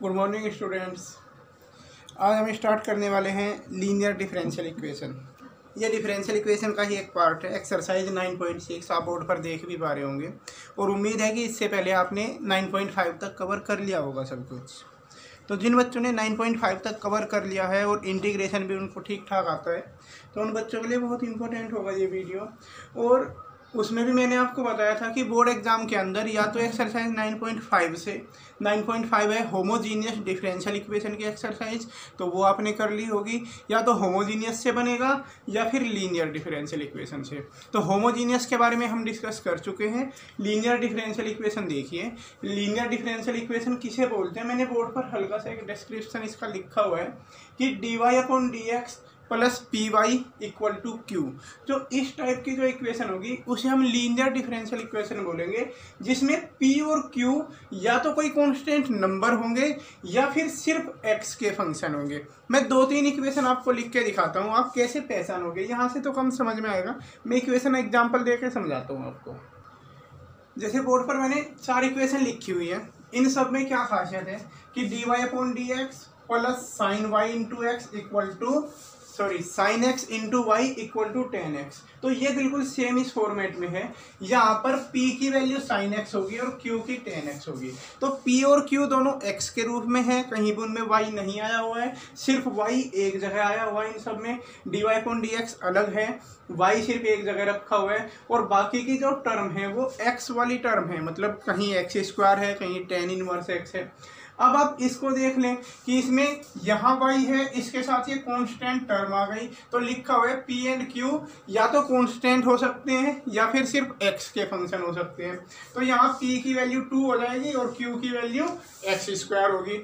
Good morning students. आज हम start करने वाले हैं लीनियर डिफरेंशियल इक्वेशन। ये डिफरेंशियल इक्वेशन का ही एक पार्ट है। एक्सरसाइज 9.6 आप बोर्ड पर देख भी पा रहे होंगे और उम्मीद है कि इससे पहले आपने 9.5 तक कवर कर लिया होगा सब कुछ। तो जिन बच्चों ने 9.5 तक कवर कर लिया है और इंटीग्रेशन भी उनको ठीक ठाक आता है तो उन बच्चों के लिए बहुत इंपॉर्टेंट होगा ये वीडियो। और उसमें भी मैंने आपको बताया था कि बोर्ड एग्जाम के अंदर या तो एक्सरसाइज 9.5 से 9.5 है होमोजीनियस डिफरेंशियल इक्वेशन की एक्सरसाइज, तो वो आपने कर ली होगी, या तो होमोजीनियस से बनेगा या फिर लीनियर डिफरेंशियल इक्वेशन से। तो होमोजीनियस के बारे में हम डिस्कस कर चुके हैं। लीनियर डिफरेंशियल इक्वेशन देखिए, लीनियर डिफरेंशियल इक्वेशन किसे बोलते हैं, मैंने बोर्ड पर हल्का सा एक डिस्क्रिप्शन इसका लिखा हुआ है कि dy/dx plus P Y equal to Q. जो इस टाइप की जो इक्वेशन होगी उसे हम लीनियर डिफरेंशियल इक्वेशन बोलेंगे, जिसमें पी और क्यू या तो कोई कांस्टेंट नंबर होंगे या फिर सिर्फ एक्स के फंक्शन होंगे। मैं 2-3 इक्वेशन आपको लिख के दिखाता हूँ, आप कैसे पहचानोगे, यहाँ से तो कम समझ में आएगा। मैं इक्वेशन एग्जाम्पल दे के समझाता हूँ आपको। जैसे बोर्ड पर मैंने 4 इक्वेशन लिखी हुई है, इन सब में क्या खासियत है कि dy/dx plus sine Y into X equal to sine X into Y equal to ten X. तो ये बिल्कुल सेम इस फॉर्मेट में है। यहाँ पर p की वैल्यू साइन एक्स होगी और q की टेन एक्स होगी। तो p और q दोनों x के रूप में है, कहीं भी उनमें y नहीं आया हुआ है, सिर्फ y एक जगह आया हुआ है। इन सब में dy/dx अलग है, y सिर्फ एक जगह रखा हुआ है, और बाकी की जो टर्म है वो x वाली टर्म है, मतलब कहीं x² है, कहीं टेन इनवर्स x है। अब आप इसको देख लें कि इसमें यहाँ y है, इसके साथ ये कांस्टेंट टर्म आ गई, तो लिखा हुआ है p एंड q या तो कांस्टेंट हो सकते हैं या फिर सिर्फ x के फंक्शन हो सकते हैं। तो यहाँ p की वैल्यू 2 हो जाएगी और q की वैल्यू x² होगी।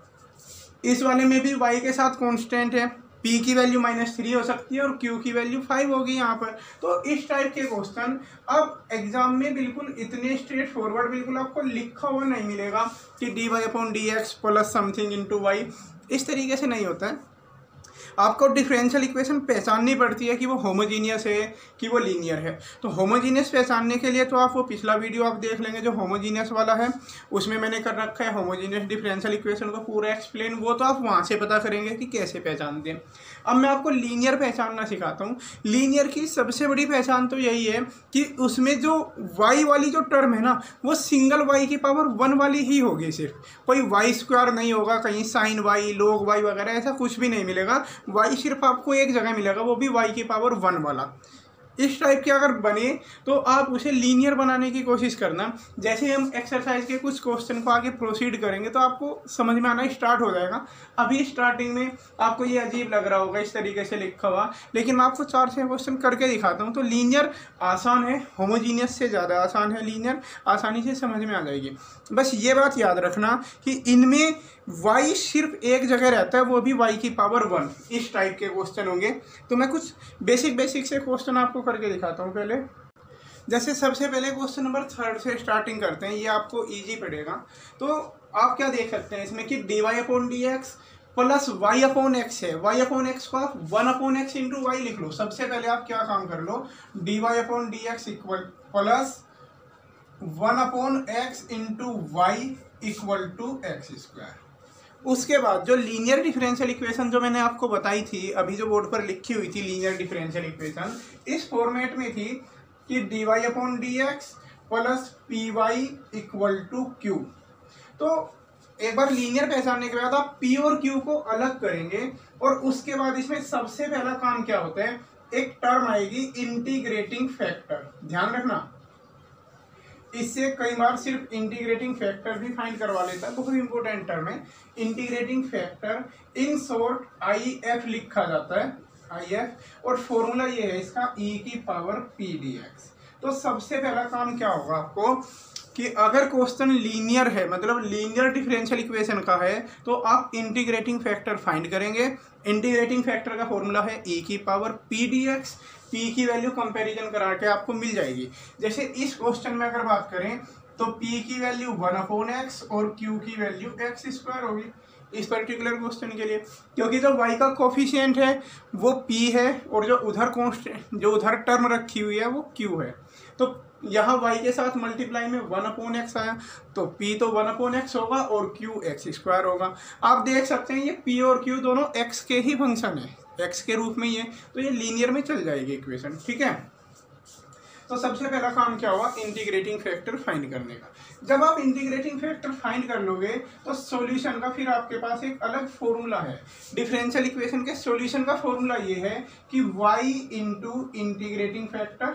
इस वाले में भी y के साथ कांस्टेंट है, p की वैल्यू -3 हो सकती है और q की वैल्यू 5 होगी यहाँ पर। तो इस टाइप के क्वेश्चन अब एग्जाम में बिल्कुल इतने स्ट्रेट फॉरवर्ड बिल्कुल आपको लिखा हुआ नहीं मिलेगा कि dy/dx plus something into Y, इस तरीके से नहीं होता है। आपको डिफरेंशियल इक्वेशन पहचाननी पड़ती है कि वो होमोजीनियस है कि वो लीनियर है। तो होमोजीनियस पहचानने के लिए तो आप वो पिछला वीडियो आप देख लेंगे जो होमोजीनियस वाला है, उसमें मैंने कर रखा है होमोजीनियस डिफरेंशियल इक्वेशन को पूरा एक्सप्लेन, वो तो आप वहाँ से पता करेंगे कि कैसे पहचानते हैं। अब मैं आपको लीनियर पहचानना सिखाता हूँ। लीनियर की सबसे बड़ी पहचान तो यही है कि उसमें जो y वाली जो टर्म है ना, वो सिंगल y की पावर 1 वाली ही होगी, सिर्फ कोई y² नहीं होगा, कहीं साइन y log y वगैरह ऐसा कुछ भी नहीं मिलेगा। y सिर्फ आपको एक जगह मिलेगा, वो भी y की पावर 1 वाला। इस टाइप के अगर बने तो आप उसे लीनियर बनाने की कोशिश करना। जैसे हम एक्सरसाइज के कुछ क्वेश्चन को आगे प्रोसीड करेंगे तो आपको समझ में आना स्टार्ट हो जाएगा। अभी स्टार्टिंग में आपको ये अजीब लग रहा होगा इस तरीके से लिखा हुआ, लेकिन मैं आपको 4-6 क्वेश्चन करके दिखाता हूँ। तो लीनियर आसान है, होमोजीनियस से ज़्यादा आसान है। लीनियर आसानी से समझ में आ जाएगी। बस ये बात याद रखना कि इनमें y सिर्फ एक जगह रहता है, वो भी y की पावर 1। इस टाइप के क्वेश्चन होंगे। तो मैं कुछ बेसिक से क्वेश्चन आपको करके दिखाता हूँ। पहले जैसे सबसे पहले क्वेश्चन नंबर 3 से स्टार्टिंग करते हैं, ये आपको इजी पड़ेगा। तो आप क्या देख सकते हैं इसमें कि dy/dx प्लस y/x है। y/x को आप 1/x इंटू वाई लिख लो। सबसे पहले आप क्या काम कर लो, dy/dx equal plus 1/x into Y equal to x²। उसके बाद जो लीनियर डिफरेंशियल इक्वेशन जो मैंने आपको बताई थी, अभी जो बोर्ड पर लिखी हुई थी लीनियर डिफरेंशियल इक्वेशन, इस फॉर्मेट में थी कि dy/dx plus P Y equal to Q. तो एक बार लीनियर पहचानने के बाद आप p और q को अलग करेंगे और उसके बाद इसमें सबसे पहला काम क्या होता है, एक टर्म आएगी इंटीग्रेटिंग फैक्टर। ध्यान रखना, इससे कई बार सिर्फ इंटीग्रेटिंग फैक्टर भी फाइंड करवा लेता है, बहुत इंपॉर्टेंट टर्म है integrating factor. In short IF लिखा जाता है, IF, और फॉर्मूला ये है इसका e की पावर pdx। तो सबसे पहला काम क्या होगा आपको कि अगर क्वेश्चन लीनियर है, मतलब लीनियर डिफरेंशियल इक्वेशन का है, तो आप इंटीग्रेटिंग फैक्टर फाइंड करेंगे। इंटीग्रेटिंग फैक्टर का फॉर्मूला है e की पावर pdx। p की वैल्यू कंपैरिजन करा के आपको मिल जाएगी। जैसे इस क्वेश्चन में अगर बात करें तो p की वैल्यू 1/x और q की वैल्यू x² होगी। इस पर्टिकुलर क्वेश्चन के लिए, क्योंकि जो y का कोफिशिएंट है वो p है और जो उधर कॉन्स्टेंट जो उधर टर्म रखी हुई है वो q है। तो यहाँ y के साथ मल्टीप्लाई में 1/x आया, तो p तो 1/x होगा और q x² होगा। आप देख सकते हैं ये p और q दोनों x के ही फंक्शन है, x के रूप में ही है, तो ये लीनियर में चल जाएगी इक्वेशन। ठीक है, तो सबसे पहला काम क्या हुआ, इंटीग्रेटिंग फैक्टर फाइंड करने का। जब आप इंटीग्रेटिंग फैक्टर फाइंड कर लोगे तो सॉल्यूशन का फिर आपके पास एक अलग फॉर्मूला है। डिफरेंशियल इक्वेशन के सॉल्यूशन का फॉर्मूला ये है कि y into integrating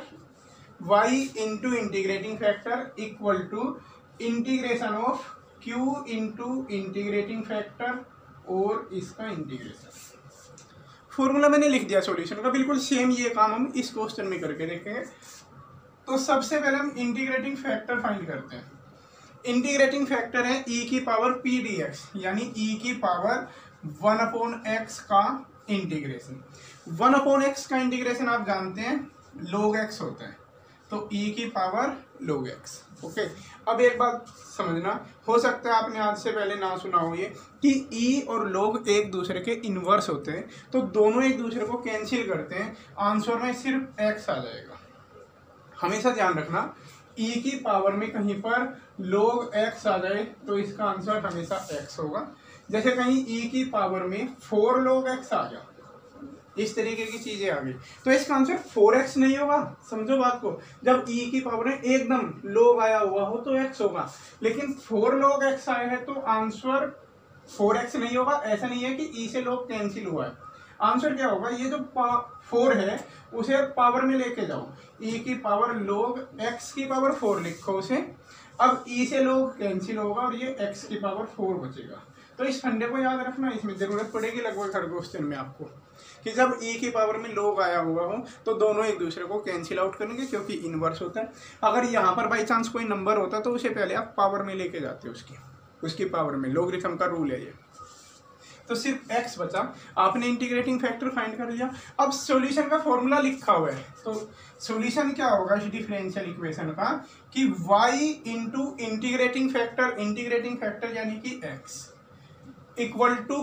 factor equal to integration of q into integrating factor और इसका इंटीग्रेशन। फॉर्मूला मैंने लिख दिया सॉल्यूशन का, बिल्कुल सेम ये काम हम इस क्वेश्चन में करके देखेंगे। तो सबसे पहले हम इंटीग्रेटिंग फैक्टर फाइंड करते हैं। इंटीग्रेटिंग फैक्टर है e की पावर p dx, यानी e की पावर 1/x का इंटीग्रेशन। 1/x का इंटीग्रेशन आप जानते हैं log x होता है, तो e की पावर log x। ओके, अब एक बात समझना, हो सकता है आपने आज से पहले ना सुना हो ये कि e और log एक दूसरे के इन्वर्स होते हैं, तो दोनों एक दूसरे को कैंसिल करते हैं, आंसर में सिर्फ x आ जाएगा। हमेशा ध्यान रखना, e की पावर में कहीं पर log x आ जाए तो इसका आंसर हमेशा x होगा। जैसे कहीं e की पावर में 4 log x आ गया, इस तरीके की चीजें आ गई, तो इसका आंसर 4x नहीं होगा। समझो बात को, जब e की पावर में एकदम log आया हुआ हो तो x होगा, लेकिन 4 log x आया है तो आंसर 4x नहीं होगा। ऐसा नहीं है कि e से log कैंसिल हुआ है, आंसर क्या होगा, ये जो 4 है उसे पावर में लेके जाओ, e की पावर log x की पावर 4 लिखो उसे। अब e से log कैंसिल होगा और ये x की पावर 4 बचेगा। तो इस फंडे को याद रखना, इसमें जरूरत पड़ेगी लगभग हर क्वेश्चन में आपको, कि जब e की पावर में log आया हुआ हो तो दोनों एक दूसरे को कैंसिल आउट करेंगे, क्योंकि इनवर्स होता है। अगर यहाँ पर बाई चांस कोई नंबर होता तो उसे पहले आप पावर में लेके जाते, उसकी पावर में, लॉगरिथम का रूल है ये। तो सिर्फ x बचा, आपने इंटीग्रेटिंग फैक्टर फाइंड कर लिया। अब सॉल्यूशन का फॉर्मूला लिखा हुआ है, तो सॉल्यूशन क्या होगा इस डिफरेंशियल इक्वेशन का, कि y इंटू इंटीग्रेटिंग फैक्टर यानी कि x इक्वल टू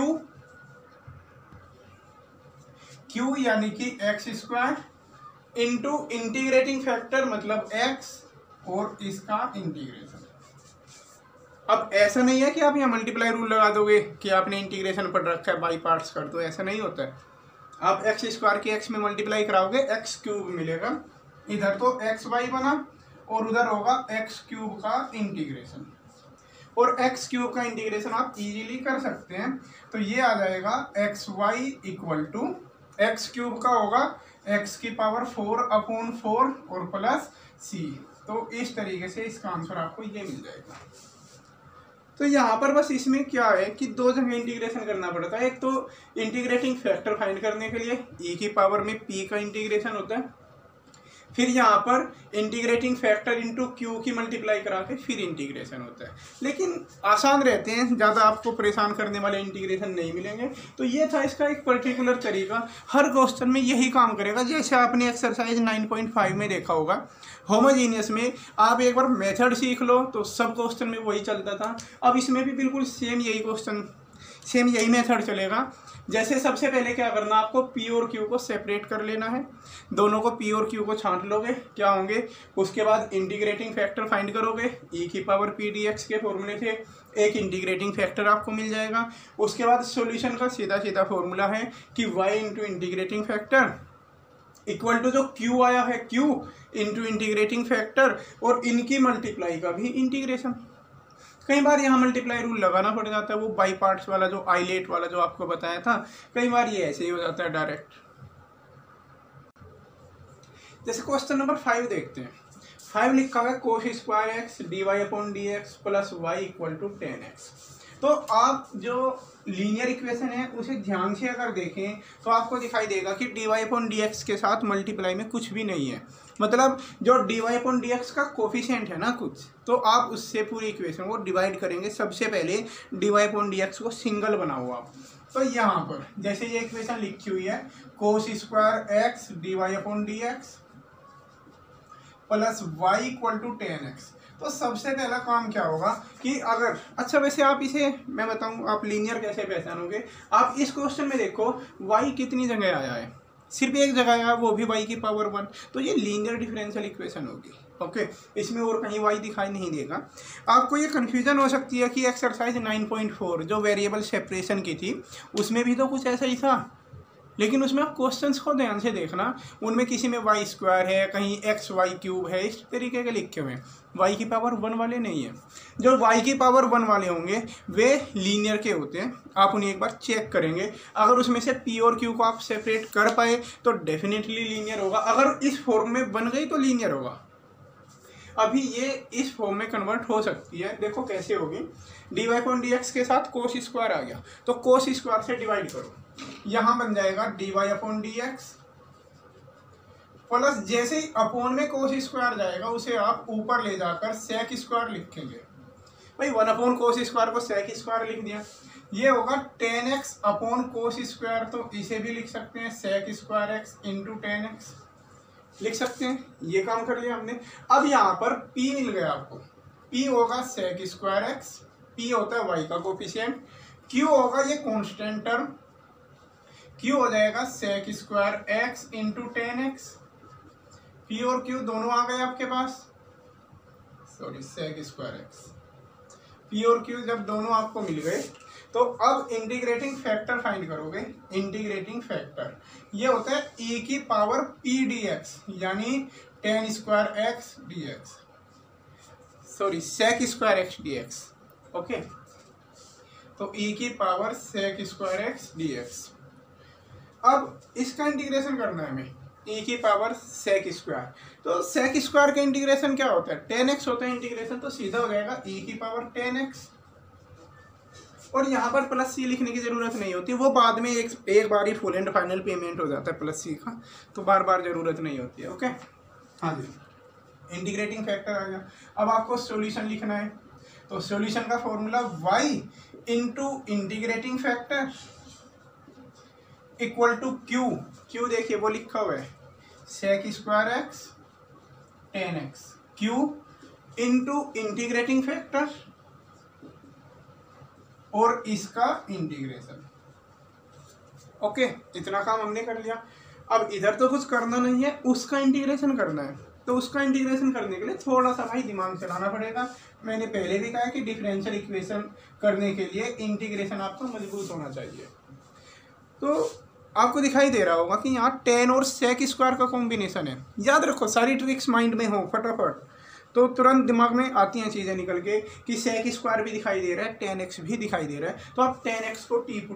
q यानी कि x² इंटू इंटीग्रेटिंग फैक्टर मतलब x और इसका इंटीग्रेशन। अब ऐसा नहीं है कि आप यहाँ मल्टीप्लाई रूल लगा दोगे कि आपने इंटीग्रेशन पढ़ रखा है बाई पार्ट्स कर दो, ऐसा नहीं होता है। आप x² की x में मल्टीप्लाई कराओगे x³ मिलेगा, इधर तो xy बना और उधर होगा x³ का इंटीग्रेशन, और x³ का इंटीग्रेशन आप इजीली कर सकते हैं। तो ये आ जाएगा xy इक्वल टू x³ का होगा x की पावर 4/4 और प्लस c। तो इस तरीके से इसका आंसर आपको ये मिल जाएगा। तो यहाँ पर बस इसमें क्या है कि दो जगह इंटीग्रेशन करना पड़ता है। एक तो इंटीग्रेटिंग फैक्टर फाइंड करने के लिए e की पावर में p का इंटीग्रेशन होता है, फिर यहाँ पर इंटीग्रेटिंग फैक्टर इंटू q की मल्टीप्लाई करा के फिर इंटीग्रेशन होता है। लेकिन आसान रहते हैं, ज़्यादा आपको परेशान करने वाले इंटीग्रेशन नहीं मिलेंगे। तो ये था इसका एक पर्टिकुलर तरीका, हर क्वेश्चन में यही काम करेगा। जैसे आपने एक्सरसाइज 9.5 में देखा होगा, होमोजीनियस में आप एक बार मेथड सीख लो तो सब क्वेश्चन में वही चलता था। अब इसमें भी बिल्कुल सेम यही मेथड चलेगा। जैसे सबसे पहले क्या करना, आपको p और q को सेपरेट कर लेना है, दोनों को p और q को छांट लोगे, क्या होंगे, उसके बाद इंटीग्रेटिंग फैक्टर फाइंड करोगे, e की पावर p dx के फॉर्मूले से एक इंटीग्रेटिंग फैक्टर आपको मिल जाएगा। उसके बाद सॉल्यूशन का सीधा सीधा फॉर्मूला है कि y into integrating factor equal to जो q आया है q इंटू इंटीग्रेटिंग फैक्टर और इनकी मल्टीप्लाई का भी इंटीग्रेशन। कई बार यहाँ मल्टीप्लाई रूल लगाना पड़ जाता है, वो बाई पार्ट्स वाला जो आइलेट वाला जो आपको बताया था, कई बार ये ऐसे ही हो जाता है डायरेक्ट। जैसे क्वेश्चन नंबर 5 देखते हैं। 5 लिखा हुआ है cos² x dy/dx plus y equal to 10x। तो आप जो लीनियर इक्वेशन है उसे ध्यान से अगर देखें तो आपको दिखाई देगा कि dy/dx के साथ मल्टीप्लाई में कुछ भी नहीं है, मतलब जो dy/dx का कोफिशिएंट है ना कुछ, तो आप उससे पूरी इक्वेशन को डिवाइड करेंगे। सबसे पहले dy/dx को सिंगल बनाओ आप। तो यहाँ पर जैसे ये इक्वेशन लिखी हुई है cos² x dy/dx plus y equal to 10x, तो सबसे पहला काम क्या होगा कि अगर अच्छा वैसे आप इसे मैं बताऊं आप लीनियर कैसे पहचानोगे। आप इस क्वेश्चन में देखो y कितनी जगह आया है, सिर्फ एक जगह आया, वो भी y की पावर 1, तो ये लीनियर डिफरेंशियल इक्वेशन होगी। ओके, इसमें और कहीं y दिखाई नहीं देगा। आपको ये कन्फ्यूजन हो सकती है कि एक्सरसाइज 9.4 जो वेरिएबल सेपरेशन की थी उसमें भी तो कुछ ऐसा ही था, लेकिन उसमें आप क्वेश्चंस को ध्यान से देखना, उनमें किसी में वाई स्क्वायर है, कहीं एक्स वाई क्यूब है, इस तरीके के लिखे हुए हैं, वाई की पावर 1 वाले नहीं है। जो वाई की पावर 1 वाले होंगे वे लीनियर के होते हैं, आप उन्हें एक बार चेक करेंगे। अगर उसमें से पी और क्यू को आप सेपरेट कर पाए तो डेफिनेटली लीनियर होगा, अगर इस फॉर्म में बन गई तो लीनियर होगा। अभी ये इस फॉर्म में कन्वर्ट हो सकती है, देखो कैसे होगी। D y upon d x के साथ कोस स्क्वायर आ गया, तो कोस स्क्वायर से डिवाइड करो, यहां बन जाएगा d y upon d x plus जैसे ही अपॉन में कोस स्क्वायर जाएगा उसे आप ऊपर ले जाकर सेक स्क्वायर लिखेंगे। भाई 1 अपॉन कोस स्क्वायर को सेक स्क्वायर लिख दिया, ये होगा tan x upon cos square, तो इसे भी लिख सकते हैं sec square x into tan x लिख सकते हैं। ये काम कर लिया हमने। अब यहाँ पर P मिल गया आपको, P होगा सेक स्क्वायर एक्स, P होता है y का कोफिशिएंट, Q होगा ये कांस्टेंट टर्म, Q हो जाएगा sec square x into tan x. P और Q दोनों आ गए आपके पास, sorry sec square x, P और Q जब दोनों आपको मिल गए तो अब इंटीग्रेटिंग फैक्टर फाइंड करोगे। इंटीग्रेटिंग फैक्टर ये होता है e की पावर p dx, यानी tan square x d x, sorry sec square x d x. Okay, तो e की power sec square x d x. अब इसका इंटीग्रेशन करना है हमें, e की पावर सेक स्क्वायर, तो सेक स्क्वायर का इंटीग्रेशन क्या होता है, टेन एक्स होता है इंटीग्रेशन, तो सीधा हो जाएगा e की पावर टेन एक्स। और यहाँ पर प्लस सी लिखने की जरूरत नहीं होती, वो बाद में एक बार ही फुल एंड फाइनल पेमेंट हो जाता है प्लस सी का, तो बार बार जरूरत नहीं होती है। ओके, हाँ जी, इंटीग्रेटिंग फैक्टर आ गया। अब आपको सॉल्यूशन लिखना है, तो सॉल्यूशन का formula y into integrating factor equal to q देखिए वो लिखा हुआ है sec square x tan x, q into integrating factor और इसका इंटीग्रेशन। ओके, इतना काम हमने कर लिया। अब इधर तो कुछ करना नहीं है, उसका इंटीग्रेशन करना है, तो उसका इंटीग्रेशन करने के लिए थोड़ा सा भाई दिमाग चलाना पड़ेगा। मैंने पहले भी कहा कि डिफरेंशियल इक्वेशन करने के लिए इंटीग्रेशन आपको मजबूत होना चाहिए। तो आपको दिखाई दे रहा होगा कि यहाँ टेन और सेक स्क्वायर का कॉम्बिनेशन है। याद रखो, सारी ट्रिक्स माइंड में हो फटाफट, तो तुरंत दिमाग में आती हैं चीज़ें निकल के कि सेक स्क्वायर भी दिखाई दे रहा है, टेन एक्स भी दिखाई दे रहा है, तो आप टेन एक्स को टी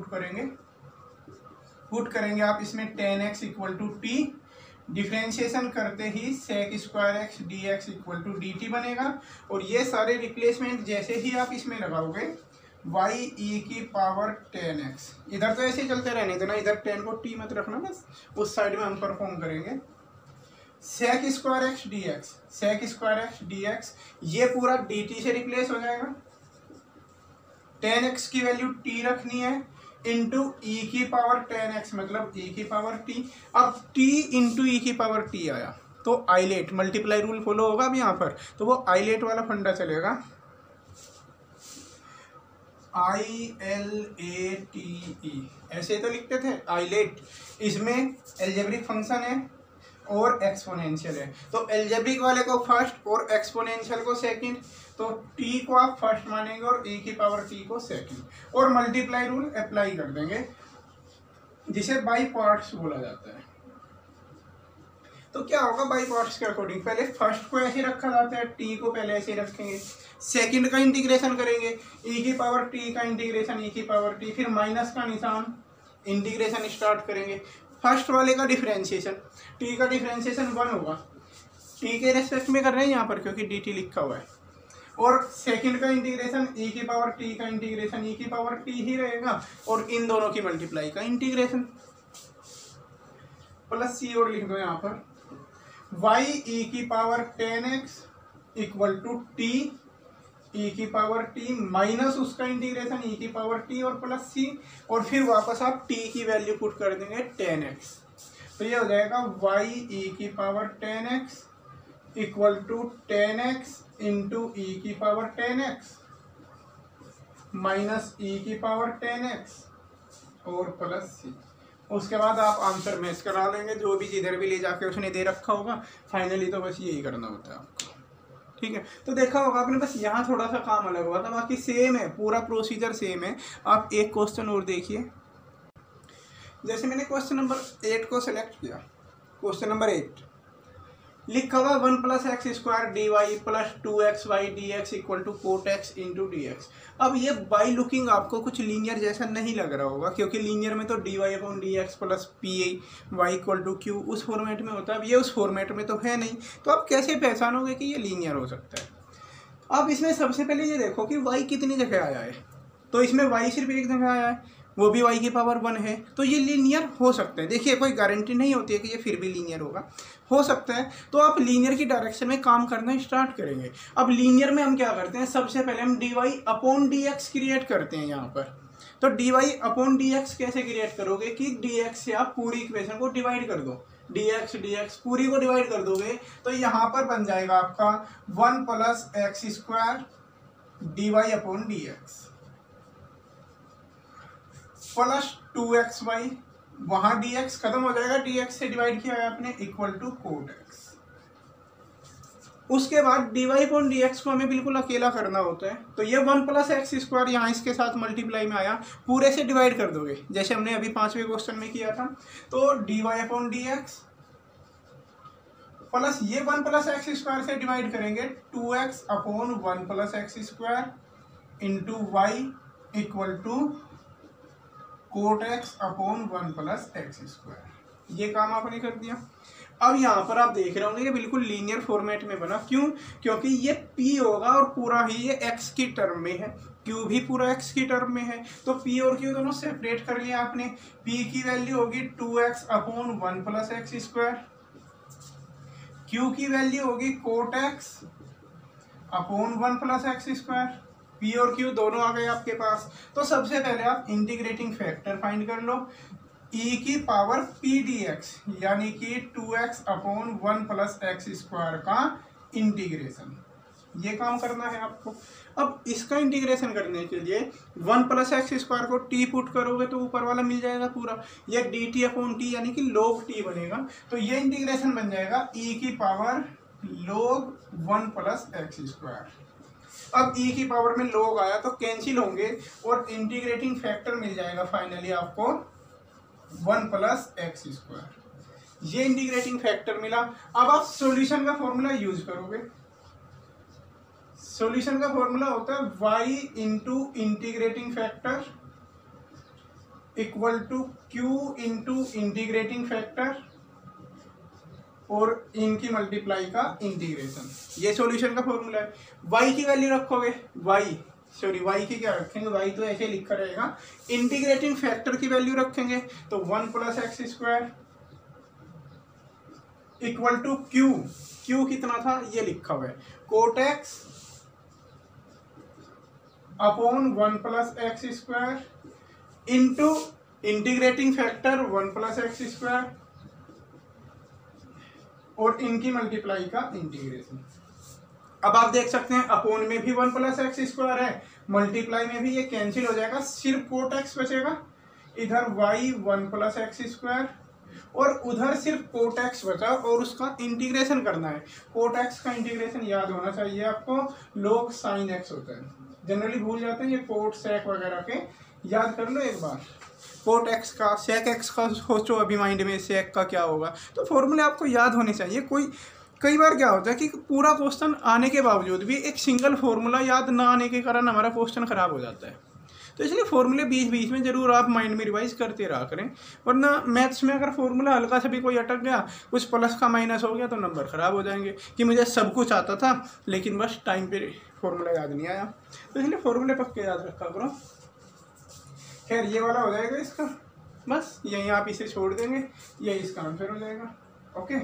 पुट करेंगे आप इसमें, tan x equal to t, differentiation करते ही sec square x d x equal to d t बनेगा। और ये सारे रिप्लेसमेंट जैसे ही आप इसमें लगाओगे y e की पावर टेन एक्स, इधर तो ऐसे ही चलते रहने देना, इधर टेन को टी मत रखना, बस उस साइड में हम परफॉर्म करेंगे। Sec square x d x, sec square x d x, ये पूरा डी टी से रिप्लेस हो जाएगा, टेन एक्स की वैल्यू टी रखनी है इंटू ई की पावर टेन एक्स, मतलब ई की पावर टी। अब टी इंटू ई की पावर टी आया तो आइलेट मल्टीप्लाई रूल फॉलो होगा अब यहाँ पर, तो वो आइलेट वाला फंडा चलेगा, ILATE ऐसे तो लिखते थे आइलेट। इसमें एल्जेब्रिक फंक्शन है और एक्सपोनेंशियल है, तो एल्जेब्रिक वाले को फर्स्ट और एक्सपोनेंशियल को सेकंड, तो t को आप फर्स्ट मानेंगे और e की पावर t को सेकंड, और मल्टीप्लाई रूल अप्लाई कर देंगे जिसे बाई पार्ट्स बोला जाता है। तो क्या होगा बाई पार्ट्स के अकॉर्डिंग, पहले फर्स्ट को ऐसे रखा जाता है, t को पहले ऐसे रखेंगे, सेकंड का इंटीग्रेशन करेंगे, e की पावर t का इंटीग्रेशन e की पावर t, फिर माइनस का निशान, इंटीग्रेशन स्टार्ट करेंगे। फर्स्ट वाले का डिफरेंशिएशन, t का डिफरेंशिएशन 1 होगा, t के रेस्पेक्ट में कर रहे हैं यहाँ पर क्योंकि dt लिखा हुआ है, और सेकंड का इंटीग्रेशन e की पावर t का इंटीग्रेशन e की पावर t ही रहेगा, और इन दोनों की मल्टीप्लाई का इंटीग्रेशन प्लस c और लिख दो यहाँ पर, y e की power tan x equal to t e की पावर t माइनस उसका इंटीग्रेशन e की पावर t और प्लस c, और फिर वापस आप t की वैल्यू पुट कर देंगे टेन एक्स, तो ये हो जाएगा y e की power tan x equal to 10x into e की पावर 10x माइनस ई की पावर 10x और प्लस सी। उसके बाद आप आंसर मैच करा लेंगे, जो भी जिधर भी ले जाके उसने दे रखा होगा। फाइनली तो बस यही करना होता है आपको, ठीक है। तो देखा होगा आपने, बस यहाँ थोड़ा सा काम अलग हुआ था, बाकी सेम है, पूरा प्रोसीजर सेम है। आप एक क्वेश्चन और देखिए। जैसे मैंने क्वेश्चन नंबर 8 को सिलेक्ट किया। क्वेश्चन नंबर 8 लिखा हुआ 1 plus x square d y plus 2xy dx equal to cot x into d x. अब ये बाई लुकिंग आपको कुछ लीनियर जैसा नहीं लग रहा होगा, क्योंकि लीनियर में तो d y upon d x plus P Y equal to q उस फॉर्मेट में होता है। अब ये उस फॉर्मेट में तो है नहीं, तो आप कैसे पहचानोगे कि ये लीनियर हो सकता है? अब इसमें सबसे पहले ये देखो कि वाई कितनी जगह आया है। तो इसमें वाई सिर्फ एक जगह आया है, वो भी y की पावर 1 है, तो ये लीनियर हो सकते हैं। देखिए कोई गारंटी नहीं होती है कि ये फिर भी लीनियर होगा, हो सकता है। तो आप लीनियर की डायरेक्शन में काम करना स्टार्ट करेंगे। अब लीनियर में हम क्या करते हैं, सबसे पहले हम d y upon d x create करते हैं यहाँ पर। तो d y upon d x कैसे क्रिएट करोगे कि डी एक्स से आप पूरी इक्वेशन को डिवाइड कर दो, डी एक्स पूरी को डिवाइड कर दोगे तो यहाँ पर बन जाएगा आपका 1 plus x square d y upon d x plus 2xy, वहां dx खत्म हो जाएगा, dx से डिवाइड किया है आपने, इक्वल टू कोट x। उसके बाद dy अपॉन dx को हमें बिल्कुल अकेला करना होता है। तो ये 1 प्लस एक्स स्क्वायर यहाँ इसके साथ मल्टीप्लाई में आया, पूरे से डिवाइड कर दोगे जैसे हमने अभी 5वें क्वेश्चन में किया था। तो dy अपॉन dx प्लस ये 1 प्लस एक्स स्क्वायर से डिवाइड करेंगे 2x upon 1 plus x square into Y equal to cot x upon 1 plus x square. ये काम आपने कर दिया। अब यहाँ पर आप देख रहे होंगे ये बिल्कुल लीनियर फॉर्मेट में बना, क्यों? क्योंकि ये p होगा और पूरा ही ये x की टर्म में है, q भी पूरा x की टर्म में है। तो p और q दोनों सेपरेट कर लिया आपने। p की वैल्यू होगी 2x upon 1 plus x square, q की वैल्यू होगी cot x upon 1 plus x square. P और Q दोनों आ गए आपके पास। तो सबसे पहले आप इंटीग्रेटिंग फैक्टर फाइंड कर लो, e की पावर p dx यानी कि 2x upon 1 plus x square का इंटीग्रेशन, ये काम करना है आपको। अब इसका इंटीग्रेशन करने के लिए 1 प्लस एक्स स्क्वायर को t पुट करोगे तो ऊपर वाला मिल जाएगा पूरा, ये dt अपॉन t यानी कि log t बनेगा। तो ये इंटीग्रेशन बन जाएगा e की power log 1 plus x square. अब e की पावर में log आया तो कैंसिल होंगे और इंटीग्रेटिंग फैक्टर मिल जाएगा फाइनली आपको 1 प्लस एक्स स्क्वायर। ये इंटीग्रेटिंग फैक्टर मिला। अब आप सॉल्यूशन का फॉर्मूला यूज करोगे। सॉल्यूशन का फॉर्मूला होता है y into integrating factor equal to q into integrating factor और इनकी मल्टीप्लाई का इंटीग्रेशन। ये सॉल्यूशन का फॉर्मूला है। y की वैल्यू रखोगे, y की क्या रखेंगे, y तो ऐसे लिखा रहेगा। इंटीग्रेटिंग फैक्टर की वैल्यू रखेंगे तो 1 plus x square equal to q कितना था ये लिखा हुआ है, cot x upon 1 plus x square into integrating factor 1 plus x square और इनकी मल्टीप्लाई का इंटीग्रेशन। अब आप देख सकते हैं अपोन में भी 1 प्लस एक्स स्क्वायर है, मल्टीप्लाई में भी ये कैंसिल हो जाएगा, सिर्फ कोट एक्स बचेगा। इधर y 1 प्लस एक्स स्क्वायर और उधर सिर्फ कोट एक्स बचा और उसका इंटीग्रेशन करना है। कोट एक्स का इंटीग्रेशन याद होना चाहिए आपको, log साइन एक्स होता है, जनरली भूल जाते हैं ये कोट सेक वगैरह के, याद कर लो एक बार। कोट एक्स का सेक एक्स का सोचो अभी माइंड में, सेक का क्या होगा, तो फॉर्मूले आपको याद होने चाहिए। कई बार क्या होता है कि पूरा क्वेश्चन आने के बावजूद भी एक सिंगल फार्मूला याद ना आने के कारण हमारा क्वेश्चन खराब हो जाता है। तो इसलिए फॉर्मूले बीच में जरूर आप माइंड में रिवाइज करते रहा करें, वरना मैथ्स में अगर फॉर्मूला हल्का सा भी कोई अटक गया, कुछ प्लस का माइनस हो गया तो नंबर ख़राब हो जाएंगे कि मुझे सब कुछ आता था लेकिन बस टाइम पे फॉर्मूला याद नहीं आया। तो इसलिए फॉर्मूले पक्के याद रखा करो। खैर ये वाला हो जाएगा इसका, बस यहीं आप इसे छोड़ देंगे, यही इसका आंसर हो जाएगा। ओके,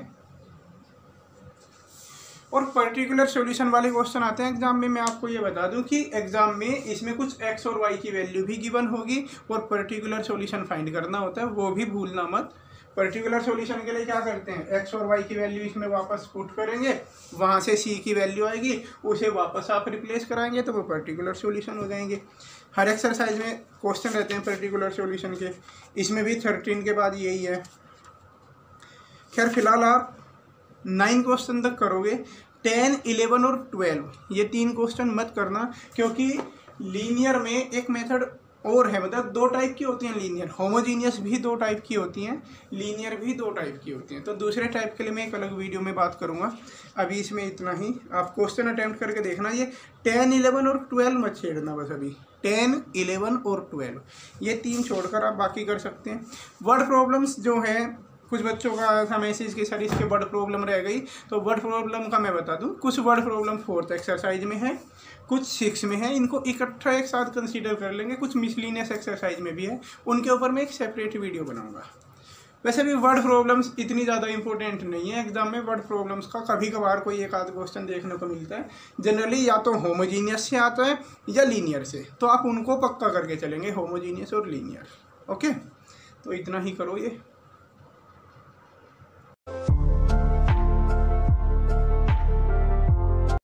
और पर्टिकुलर सॉल्यूशन वाले क्वेश्चन आते हैं एग्जाम में। मैं आपको ये बता दूं कि एग्जाम में इसमें कुछ x और y की वैल्यू भी गिवन होगी और पर्टिकुलर सॉल्यूशन फाइंड करना होता है, वो भी भूलना मत। पर्टिकुलर सॉल्यूशन के लिए क्या करते हैं, एक्स और वाई की वैल्यू इसमें वापस पुट करेंगे, वहाँ से सी की वैल्यू आएगी, उसे वापस आप रिप्लेस कराएंगे तो वो पर्टिकुलर सॉल्यूशन हो जाएंगे। हर एक्सरसाइज में क्वेश्चन रहते हैं पर्टिकुलर सॉल्यूशन के, इसमें भी 13 के बाद यही है। खैर फिलहाल आप 9 क्वेश्चन तक करोगे, 10, 11 और 12 ये 3 क्वेश्चन मत करना, क्योंकि लीनियर में एक मेथड और है, मतलब 2 टाइप की होती हैं लीनियर, होमोजीनियस भी 2 टाइप की होती हैं, लीनियर भी 2 टाइप की होती हैं। तो दूसरे टाइप के लिए मैं एक अलग वीडियो में बात करूंगा, अभी इसमें इतना ही। आप क्वेश्चन अटेम्प्ट करके देखना, ये 10, 11 और 12 मत छेड़ना बस अभी, 10, 11 और 12 ये 3 छोड़कर आप बाकी कर सकते हैं। वर्ड प्रॉब्लम्स जो है, कुछ बच्चों का था मैसेज कि सर इसके वर्ड प्रॉब्लम रह गई, तो वर्ड प्रॉब्लम का मैं बता दूं, कुछ वर्ड प्रॉब्लम 4th एक्सरसाइज में है, कुछ 6 में है, इनको इकट्ठा एक साथ कंसीडर कर लेंगे। कुछ मिसलिनियस एक्सरसाइज में भी है, उनके ऊपर मैं एक सेपरेट वीडियो बनाऊंगा। वैसे भी वर्ड प्रॉब्लम्स इतनी ज़्यादा इंपॉर्टेंट नहीं है एग्जाम में, वर्ड प्रॉब्लम्स का कभी कभार कोई एक आध क्वेश्चन देखने को मिलता है, जनरली या तो होमोजीनियस से आता है या लीनियर से, तो आप उनको पक्का करके चलेंगे, होमोजीनियस और लीनियर। ओके, तो इतना ही करो ये।